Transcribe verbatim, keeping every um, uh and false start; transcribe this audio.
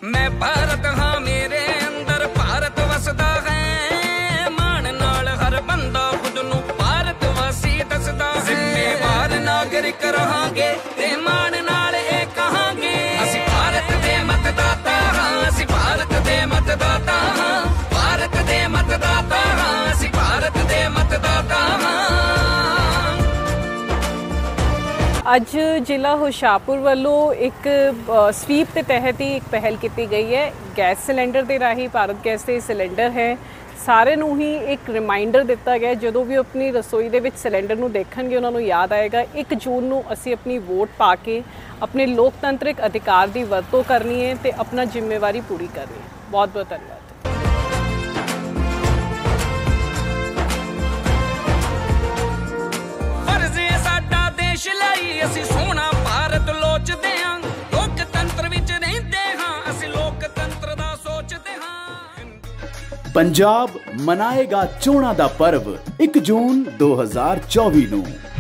मैं भारत हाँ मेरे अंदर भारत वसदा है मान नाल हर बंदा खुद नू भारत वासी दसदा है जिम्मेवार नागरिक रहांगे ते मान नाल ए कहांगे असी भारत दे मतदाता हाँ असी भारत दे मतदाता हाँ भारत दे मतदाता हाँ असी भारत दे मतदाता हाँ। ਅੱਜ ਜ਼ਿਲ੍ਹਾ ਹੁਸ਼ਿਆਰਪੁਰ ਵੱਲੋਂ ਇੱਕ ਸਵੀਪ ਦੇ ਤਹਿਤ ਹੀ ਇੱਕ ਪਹਿਲ ਕੀਤੀ ਗਈ ਹੈ। ਗੈਸ ਸਿਲੰਡਰ ਦੇ ਰਾਹੀਂ ਭਾਰਤ ਗੈਸ ਦੇ ਸਿਲੰਡਰ ਹੈ ਸਾਰਿਆਂ ਨੂੰ ਹੀ ਇੱਕ ਰਿਮਾਈਂਡਰ ਦਿੱਤਾ ਗਿਆ ਜਦੋਂ ਵੀ ਆਪਣੀ ਰਸੋਈ ਦੇ ਵਿੱਚ ਸਿਲੰਡਰ ਨੂੰ ਦੇਖਣਗੇ ਉਹਨਾਂ ਨੂੰ ਯਾਦ ਆਏਗਾ ਇੱਕ ਜੂਨ ਨੂੰ ਅਸੀਂ ਆਪਣੀ ਵੋਟ ਪਾ ਕੇ ਆਪਣੇ ਲੋਕਤੰਤਰਿਕ ਅਧਿਕਾਰ ਦੀ ਵਰਤੋਂ ਕਰਨੀ ਹੈ ਤੇ ਆਪਣਾ ਜ਼ਿੰਮੇਵਾਰੀ ਪੂਰੀ ਕਰਨੀ ਹੈ। ਬਹੁਤ ਬਹੁਤ ਧੰਨਵਾਦ। ਅਸੀਂ ਸੋਹਣਾ ਭਾਰਤ ਲੋਚਦੇ ਹਾਂ ਲੋਕਤੰਤਰ ਵਿੱਚ ਰਹਿੰਦੇ ਹਾਂ ਅਸੀਂ ਲੋਕਤੰਤਰ ਦਾ ਸੋਚਦੇ ਹਾਂ। ਪੰਜਾਬ ਮਨਾਏਗਾ ਚੋਣਾਂ ਦਾ ਪਰਵ ਇੱਕ ਜੂਨ ਦੋ ਹਜ਼ਾਰ ਚੌਵੀ ਨੂੰ।